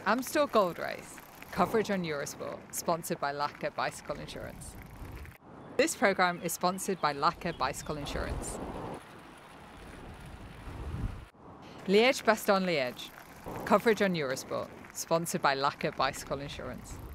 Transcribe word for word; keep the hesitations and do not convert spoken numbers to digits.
Amstel Gold Race, coverage on Eurosport, sponsored by Laka Bicycle Insurance. This programme is sponsored by Laka Bicycle Insurance. Liège, Bastogne, Liège, coverage on Eurosport, sponsored by Laka Bicycle Insurance.